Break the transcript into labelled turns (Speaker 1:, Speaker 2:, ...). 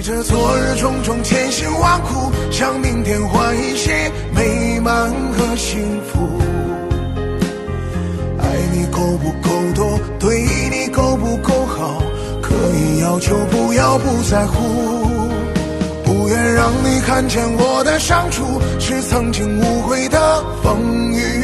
Speaker 1: 着昨日种种千辛万苦，向明天换一些美满和幸福。爱你够不够多，对你够不够好，可以要求不要不在乎。不愿让你看见我的伤处，是曾经无悔的风雨